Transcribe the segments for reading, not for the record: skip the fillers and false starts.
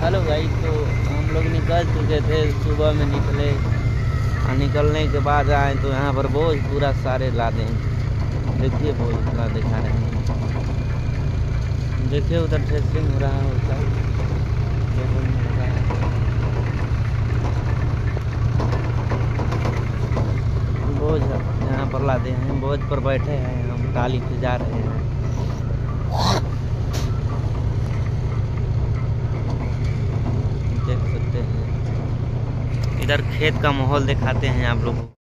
Hello guys, तो हम लोग निकल चुके थे, सुबह में निकले और निकलने के बाद आए तो यहाँ पर बोझ पूरा सारे लादे हैं। देखिए बोझ पूरा दिखा रहे हैं, देखिए उधर टेस्टिंग हो रहा है, उसका बोझ यहाँ पर लादे हैं। बोझ पर बैठे हैं, हम टाली से जा रहे हैं। देख सकते हैं, इधर खेत का माहौल दिखाते हैं आप लोगों को।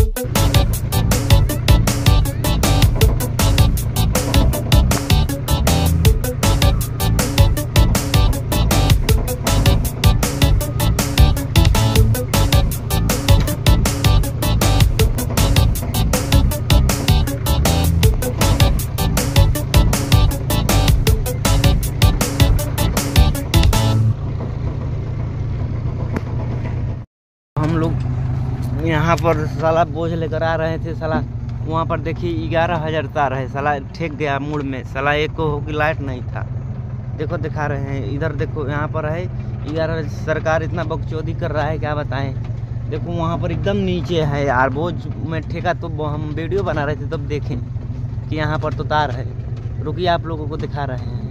हम लोग यहाँ पर साला बोझ लेकर आ रहे थे। साला वहाँ पर देखिए 11,000 तार है। साला ठेक गया मुड़ में। साला एक को होगी लाइट नहीं था। देखो दिखा रहे हैं, इधर देखो यहाँ पर है 11। सरकार इतना बकचोदी कर रहा है, क्या बताएं। देखो वहाँ पर एकदम नीचे है यार, बोझ में ठेका। तो हम वीडियो बना रहे थे तब देखें कि यहाँ पर तो तार है। रुकिए आप लोगों को दिखा रहे हैं।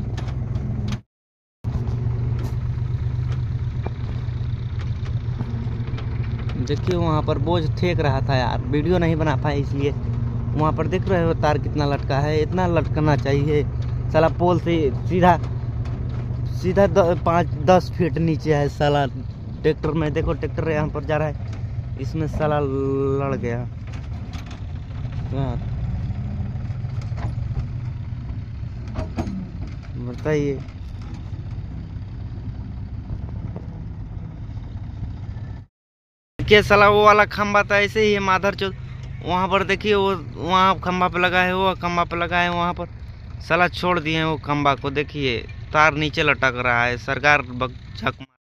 देखिए वहाँ पर बोझ ठेक रहा था यार, वीडियो नहीं बना पाए इसलिए। वहाँ पर देख रहे हो तार कितना लटका है, इतना लटकना चाहिए। साला पोल से सीधा 5-10 फीट नीचे है। साला ट्रैक्टर में देखो, ट्रैक्टर यहाँ पर जा रहा है, इसमें साला लड़ गया। बताइए। देखिए साला वो वाला खंबा था ऐसे ही है माधर चौथ। वहाँ पर देखिए वो वहाँ खंबा पे लगा है, वो खंबा पे लगा है वहाँ पर। साला छोड़ दिए हैं वो खंबा को। देखिए तार नीचे लटक रहा है। सरकार झक